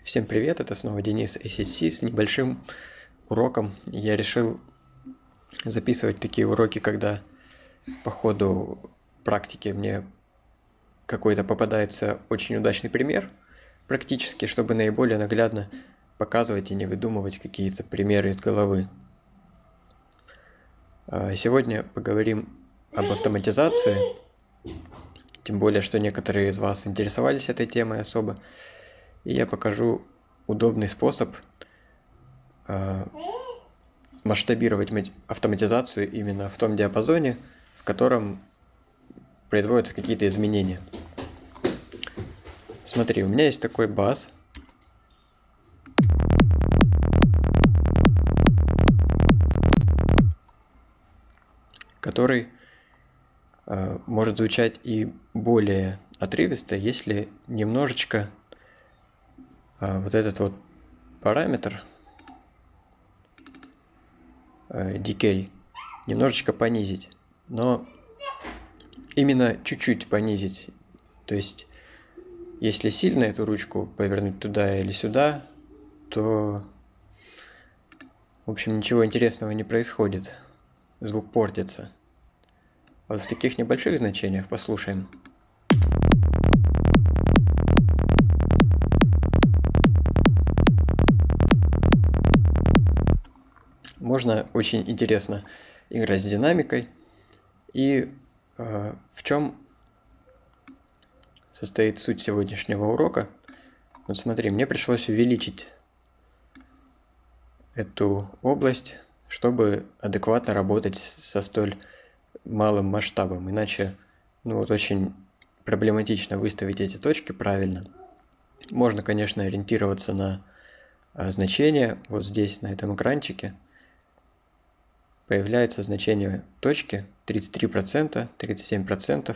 Всем привет, это снова Денис ACC с небольшим уроком. Я решил записывать такие уроки, когда по ходу практики мне какой-то попадается очень удачный пример практически, чтобы наиболее наглядно показывать и не выдумывать какие-то примеры из головы. Сегодня поговорим об автоматизации, тем более, что некоторые из вас интересовались этой темой особо. И я покажу удобный способ масштабировать автоматизацию именно в том диапазоне, в котором производятся какие-то изменения. Смотри, у меня есть такой бас, который может звучать и более отрывисто, если немножечко вот этот вот параметр decay немножечко понизить, но именно чуть-чуть понизить. То есть, если сильно эту ручку повернуть туда или сюда, то, в общем, ничего интересного не происходит. Звук портится. А вот в таких небольших значениях послушаем. Можно очень интересно играть с динамикой. И в чем состоит суть сегодняшнего урока? Вот смотри, мне пришлось увеличить эту область, чтобы адекватно работать со столь малым масштабом. Иначе очень проблематично выставить эти точки правильно. Можно, конечно, ориентироваться на значения. Вот здесь, на этом экранчике, появляется значение точки 33%, 37%.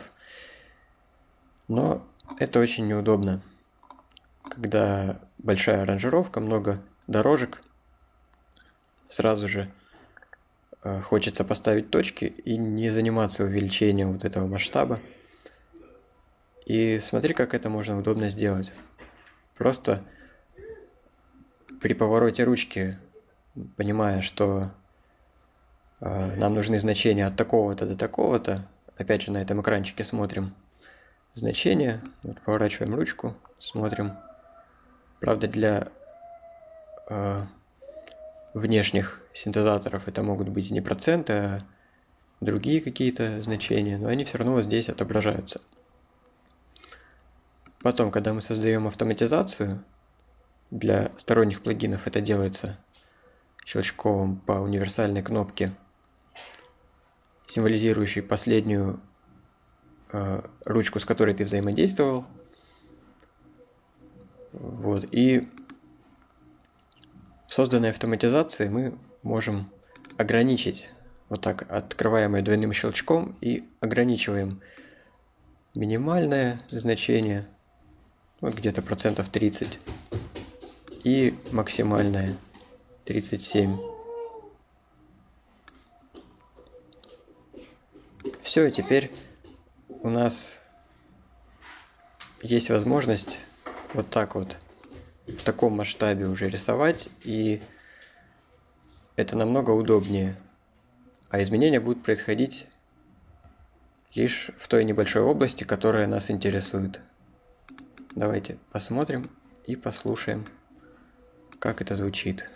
Но это очень неудобно, когда большая аранжировка, много дорожек, сразу же хочется поставить точки и не заниматься увеличением вот этого масштаба. И смотри, как это можно удобно сделать. Просто при повороте ручки, понимая, что нам нужны значения от такого-то до такого-то, опять же на этом экранчике смотрим значения, вот поворачиваем ручку, смотрим. Правда, для внешних синтезаторов это могут быть не проценты, а другие какие-то значения, но они все равно вот здесь отображаются. Потом, когда мы создаем автоматизацию, для сторонних плагинов это делается щелчком по универсальной кнопке, символизирующей последнюю ручку, с которой ты взаимодействовал. Вот. И в созданной автоматизации мы можем ограничить, вот так открываем ее двойным щелчком и ограничиваем минимальное значение, вот где-то процентов 30, и максимальное 37. Все, теперь у нас есть возможность вот так вот в таком масштабе уже рисовать, и это намного удобнее. А изменения будут происходить лишь в той небольшой области, которая нас интересует. Давайте посмотрим и послушаем, как это звучит.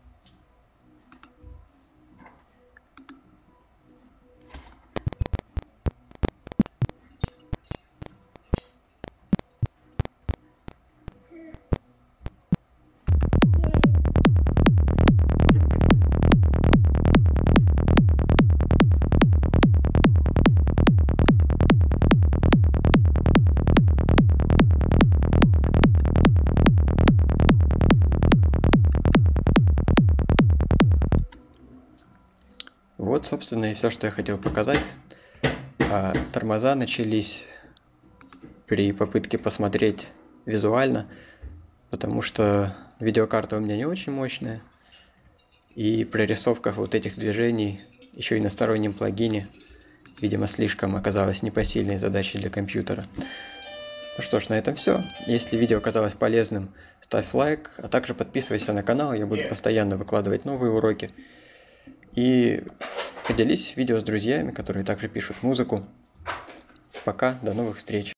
Вот, собственно, и все, что я хотел показать. Тормоза начались при попытке посмотреть визуально, потому что видеокарта у меня не очень мощная, и прорисовка вот этих движений еще и на стороннем плагине, видимо, слишком оказалась непосильной задачей для компьютера. Ну что ж, на этом все. Если видео оказалось полезным, ставь лайк, а также подписывайся на канал, я буду постоянно выкладывать новые уроки. И поделись видео с друзьями, которые также пишут музыку. Пока, до новых встреч.